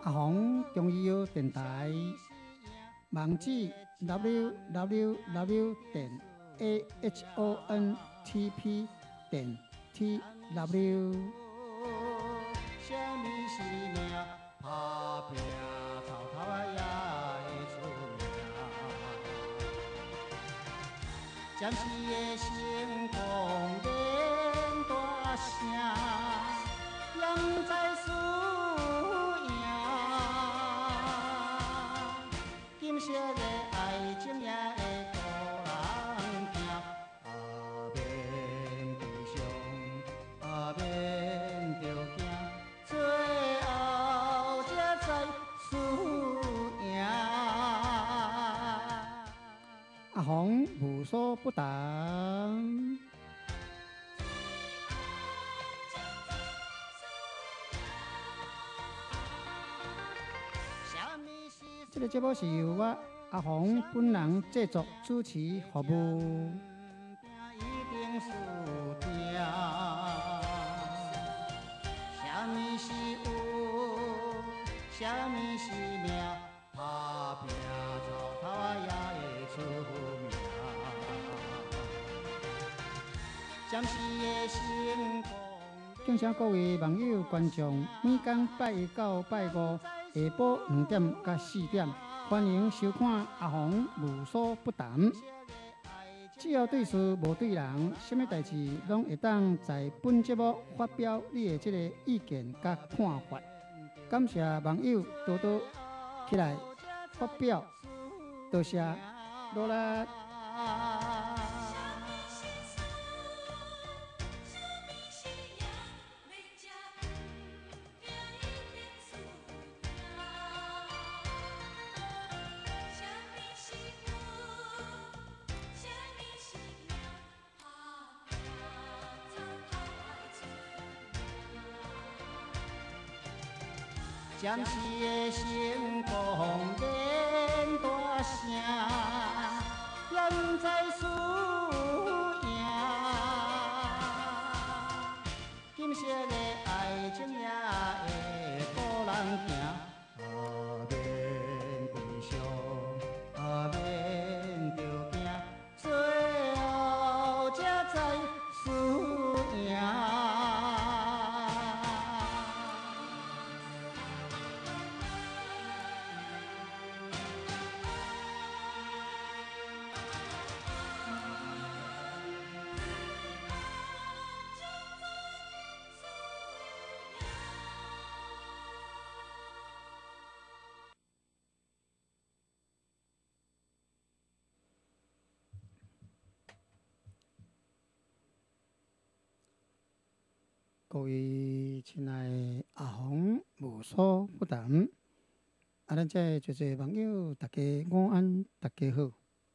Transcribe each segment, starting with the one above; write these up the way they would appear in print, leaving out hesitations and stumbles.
阿红中医药电台，网址 www ahontp tw。 什么是命？打拼头头啊也会出名。暂时的成功免大声，也不知输赢。金色的爱情也会互人惊，免悲伤，免着惊，最后才知输赢。 阿红无所不谈。这个节目是由我阿红本人制作、主持、服务。 一定输定。什么是有？什么是命？打拼草头啊也会出名。暂时的成功。 敬请各位网友观众，每天拜一到拜五下晡2点到4点，欢迎收看阿红无所不谈。只要对事无对人，什么代志拢会当在本节目发表你的这个意见甲看法。感谢网友多多起来发表，多谢努力。 暂时的成功免大声，也不知输赢。金色的爱情也会互人惊，免悲伤，免着惊，最后才知输赢。 各位亲爱的阿红无所不谈，咱这侪侪网友大家午安，大家好。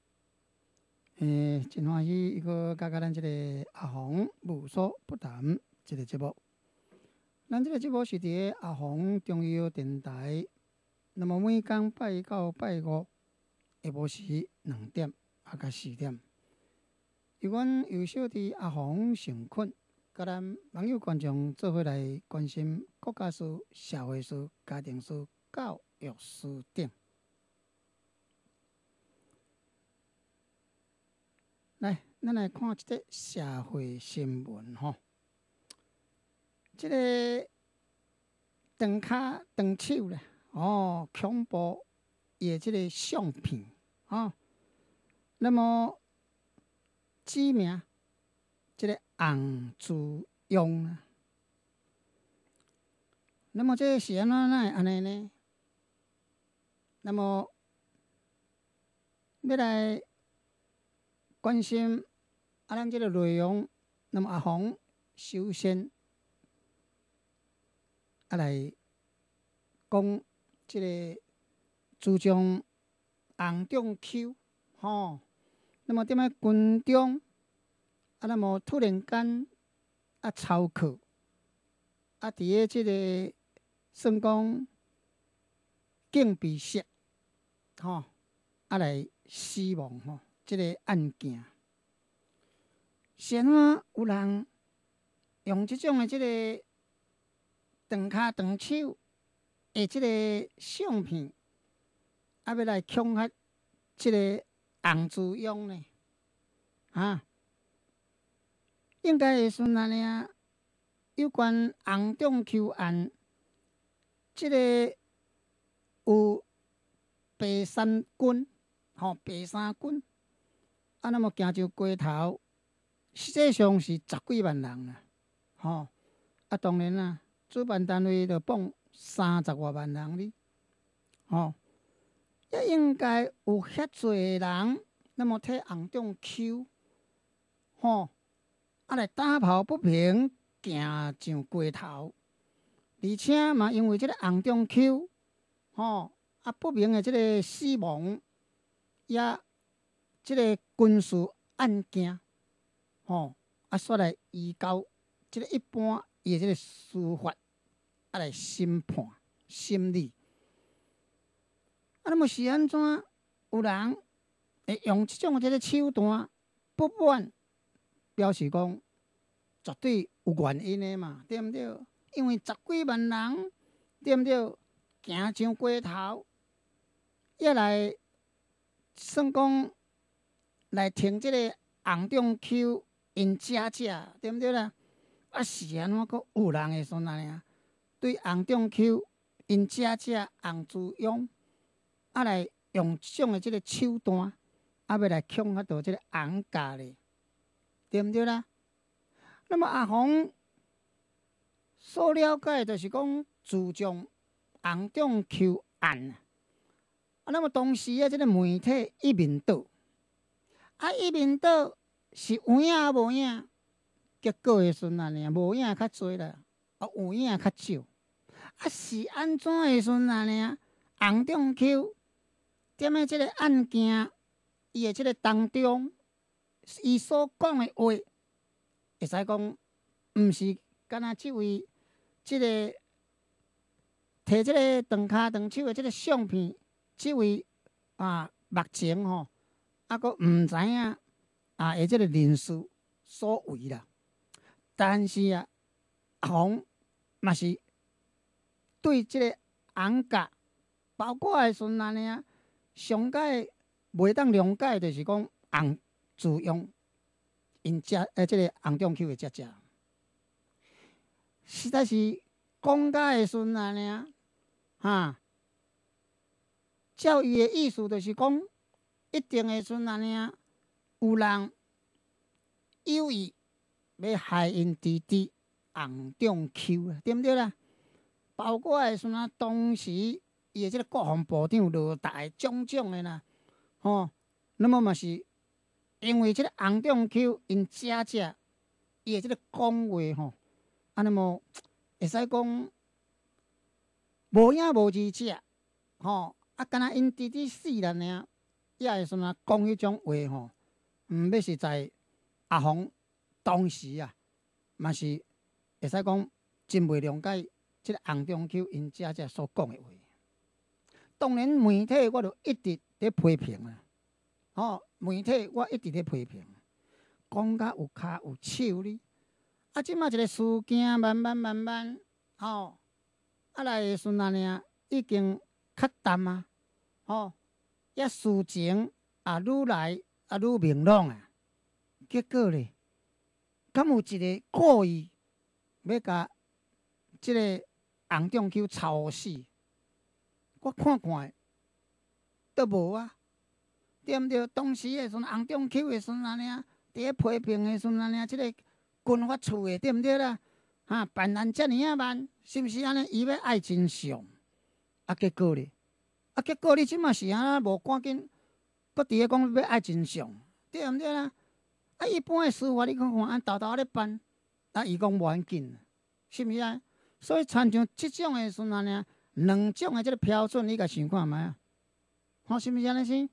真欢喜一个加咱这个阿红无所不谈这个节目。咱这个节目是伫阿红中医药电台，那么每天拜一到拜五下晡时2点到4点，由阮优秀的阿红成困。甲咱网友观众做伙来关心国家事、社会事、家庭事、教育事等。来，咱来看一个社会新闻吼。这个长脚长手咧，恐怖也这个相片那么知名这个洪志勇啊，那么这是安尼呢？那么要来关心咱这个内容，那么阿红首先来讲这个自从洪仲丘那么踮咧军中那么突然间操课伫个即个算讲警备室来死亡即个案件，是安怎有人用即种的即个长脚长手的即个相片，要来恐吓即个洪志勇呢？应该会顺安尼啊。有关洪仲丘案，即个有白衫军，白衫军，那么行上街头，实际上是10几万人啦，当然啦，主办单位就绑30外万人哩，也应该有遐侪人，那么替洪仲丘，来打抱不平，行上街头，而且嘛，因为即个洪仲丘，不明的即个死亡，也即个军事案件，煞来移交即个一般伊的即个司法来审判审理。那么是安怎？有人会用即种即个手段不满，表示讲绝对有原因的嘛，对毋对？因为10几万人，对毋对？行上街头，也来算讲来听即个洪仲丘因姐姐，对毋对啦？是安怎佫有人会说安尼啊？对洪仲丘因姐姐洪志勇，来用即种的即个手段，要来恐吓到即个洪家咧，对毋对啦？那么阿宏所了解就是讲，自从洪仲丘案，那么当时即个媒体一面倒，一面倒是有影无影，结果的时阵安尼无影较侪啦，有影较少。是安怎的时阵安尼啊？洪仲丘踮咧即个案件，伊的即个当中，伊所讲的话，会使讲，毋是敢若即位即个摕即个长骹长手的即个相片，即位目前佫毋知影的即个人士所为啦。但是洪嘛是对即个洪家，包括的时阵安尼啊，上解袂当谅解，就是讲洪志勇因即个洪仲丘的姐姐，实在是讲甲的时阵安尼照伊的意思，就是讲一定的时阵安尼有人有意要害因弟弟洪仲丘，对毋对啦？包括的时阵当时伊的即个国防部长罗大种种的啦，那么嘛是因为即个洪仲丘因姐姐伊的即个讲话那么会使讲无影无字写，敢若因弟弟死了尔，也会时阵讲迄种话要是在阿宏当时嘛是会使讲真袂谅解即个洪仲丘因姐姐所讲的话。当然媒体我就一直咧批评啦，媒体我一直咧批评，讲甲有骹有手哩。即马一个事件慢慢，来的时阵安尼已经较淡也事情愈来愈明朗结果咧，敢有一个故意要甲即个洪仲丘吵死？我看都无对毋对？当时的时阵，洪仲丘的时阵安尼伫咧批评的时阵安尼即个军法处的，对毋对啦？办案遮尔慢，是毋是安尼？伊要爱真相，结果咧，结果你即马是安无赶紧，搁伫咧讲要爱真相，对毋对啦？一般的司法你看豆豆咧办，伊讲无要紧，是毋是啊？所以参像即种的时阵安尼两种的即个标准，你甲想看觅是毋是安尼先？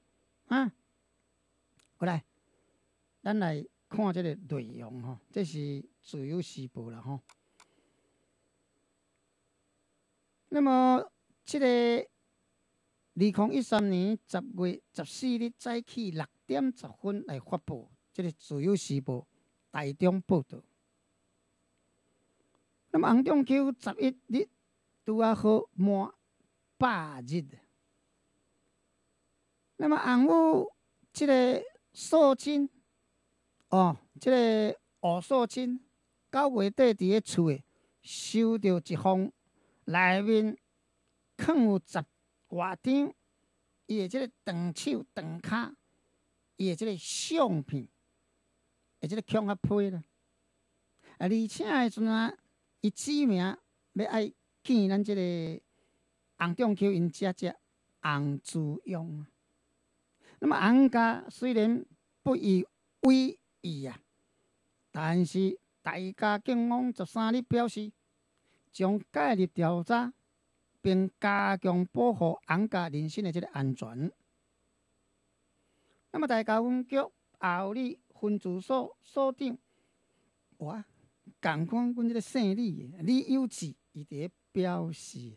好来，咱来看即个内容这是《自由时报》啦那么，即个2013年10月14日早起6点10分来发布，即个《自由时报》台中报道。那么洪仲丘11日拄好满 8日。那么洪武即个肃亲，即个吴肃亲9月底伫个厝诶收到一封内面藏有10外张伊诶即个长手长骹，伊诶即个相片，诶即个腔较批啦。而且诶阵啊，伊指明要爱见咱即个洪仲丘因姐姐洪志勇。那么洪家虽然不以为意啊，但是大家警方13日表示，将介入调查，并加强保护洪家人身的这个安全。那么大高分局后里分驻所所长，共款阮这个姓李有志，伊伫咧表示，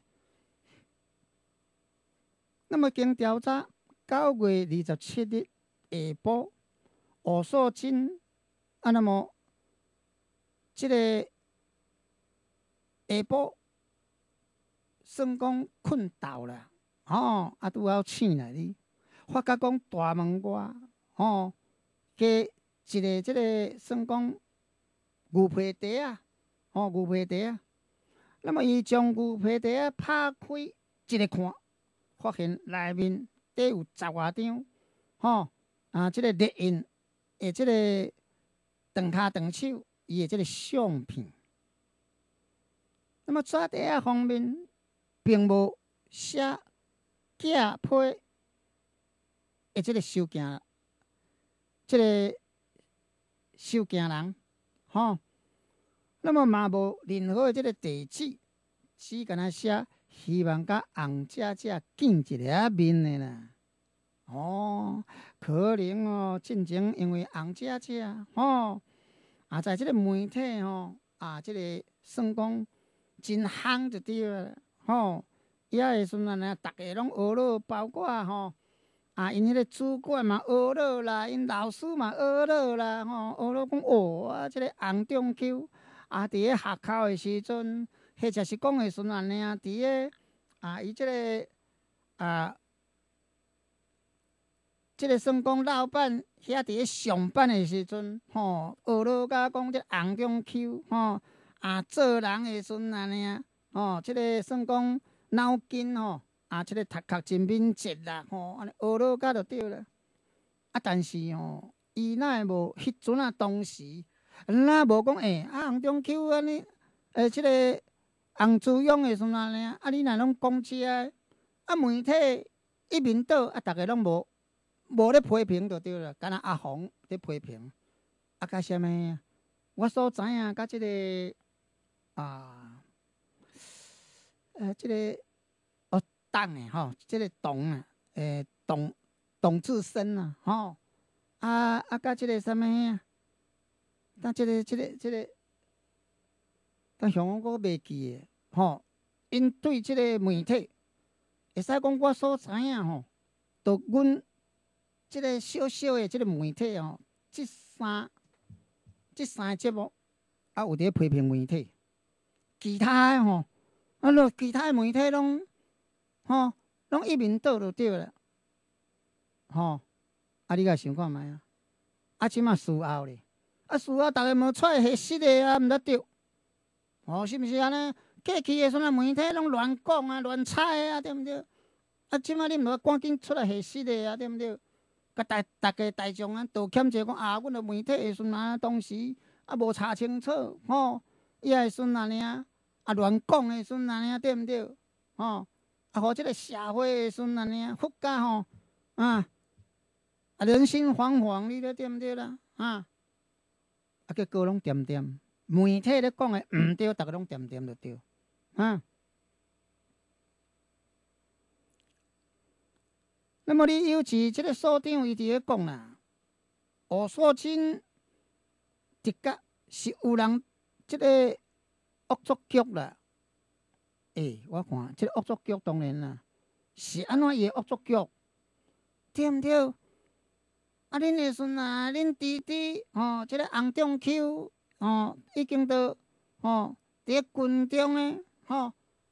那么经调查，9月27日下晡，吴肃亲那么即个下晡算讲困倒了，拄好醒来哩，发觉讲大门外，加一个即个算讲牛皮袋啊，牛皮袋啊。那么伊将牛皮袋啊拍开一个看，发现内面底有10外张，即个列印诶，即个长骹长手伊诶即个相片。那么纸袋啊方面并无写假批诶，即个收件，即个收件人，那么嘛无任何诶即个地址，只敢若写希望甲洪姐姐见一个面诶啦。可能进前因为洪姐姐在即个媒体即个算讲真夯就对了遐诶时阵逐个拢学了，包括因迄个主管嘛学了啦，因老师嘛学了啦，学了讲即个洪仲丘伫咧学校诶时阵，或者是讲诶时阵尔，伫咧伊即个即个算讲老板遐伫咧上班诶时阵，学了甲讲即洪仲丘做人诶时阵即个算讲脑筋即个读壳真敏捷啦，安尼学了甲就对了。但是伊哪会无迄阵当时哪无讲洪仲丘安尼即个洪志勇诶时阵你若拢讲遮媒体一面倒逐个拢无咧批评就对了，敢若阿红咧批评，甲啥物？我所知影，甲即个即个党诶即个党董志生甲即个啥物啊？但即个，但像我袂记诶因对即个媒体，会使讲我所知影就阮即个小小诶即个媒体即三个节目有伫批评媒体，其他诶其他诶媒体拢一面倒就对了，你甲想看觅即马事后咧，事后逐个无出来核实诶毋则对，是毋是安尼？过去诶时阵媒体拢乱讲乱猜对毋对？即马你毋着赶紧出来核实诶对毋对？甲大家大众道歉者讲阮着媒体诶时阵当时无查清楚伊诶时阵乱讲诶时阵对毋对？互即个社会诶时阵佛甲人心惶惶，你咧对毋对啦？结果拢点点，媒体咧讲诶毋对，逐个拢点点就对那么李有志即个所长伊伫咧讲啦，吴肃亲的确是有人即个恶作剧啦。我看即个恶作剧当然啦，是安怎伊恶作剧，对毋对？恁的孙恁弟弟即个洪仲丘已经都伫咧军中诶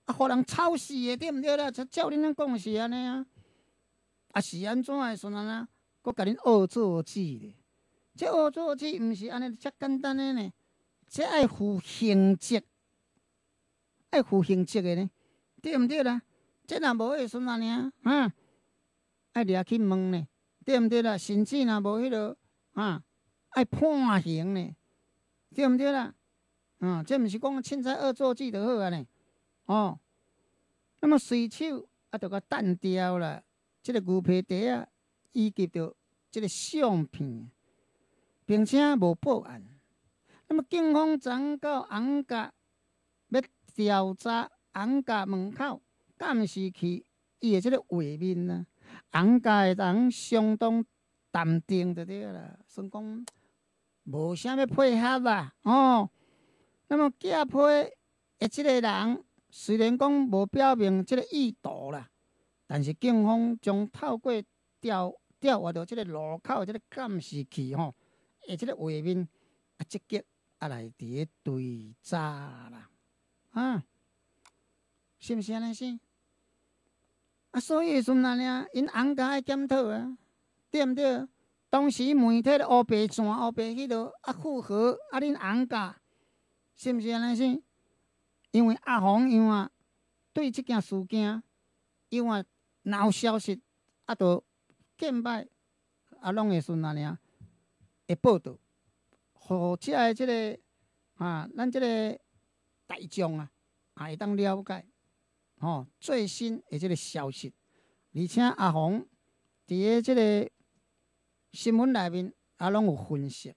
互人吵死的，对毋对啦？照恁讲是安尼啊，啊是安怎的时阵啊，搁甲恁恶作剧咧。这恶作剧毋是安尼遮简单的呢，这爱负刑责，爱负刑责的呢，对毋对啦？这若无的时阵尔，爱掠去问呢，对毋对啦？甚至若无迄落爱判刑呢，对毋对啦？这毋是讲凊彩恶作剧就好啊呢，那么随手就甲弹掉啦，这个牛皮袋啊，以及着这个相片，并且无报案。那么警方昨到洪家要调查洪家门口监视器伊的这个画面啊，洪家的人相当淡定就对啦，算讲无啥要配合啦，那么寄批的这个人，虽然讲无表明这个意图啦，但是警方将透过调阅到这个路口这个监视器的这个画面积极来伫咧追查啦，是毋是安尼先？所以时阵尔，因洪家爱检讨啊，对毋对？当时媒体黑白线、黑白迄落符合恁洪家。是毋是安尼先？因为阿宏样对即件事件，样若有消息，就见摆拢会顺尔，会报道，互遮个即个咱即个大众会当了解最新的即个消息，而且阿宏伫个即个新闻内面拢有分析，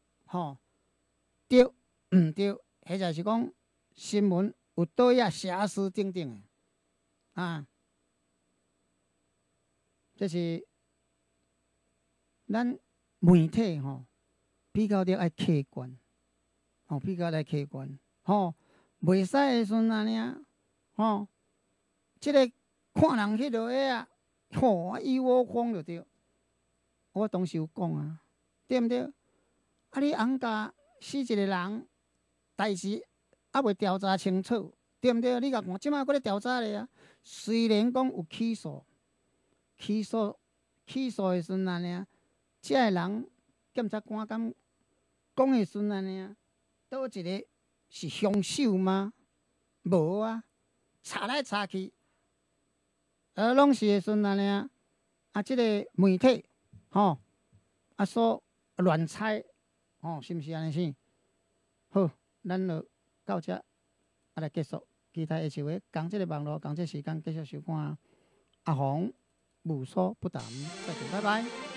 对毋对？或者是讲新闻有倒影瑕疵等等的这是咱媒体比较着爱客观，比较来客观，袂使的时阵尔，即个看人迄落个一窝蜂就对。我当时有讲啊，对毋对？你洪家死一个人。代志未调查清楚，对毋对？你甲看，即摆搁咧调查咧啊。虽然讲有起诉的时阵尔，遮个人检察官讲的时阵尔，倒一个是凶手吗？无啊，查来查去，拢是的时阵尔，即个媒体所乱猜，是毋是安尼先？好。咱就到这来结束，期待下回同这个网络、同这个时间继续收看阿宏无所不谈，再见，拜拜。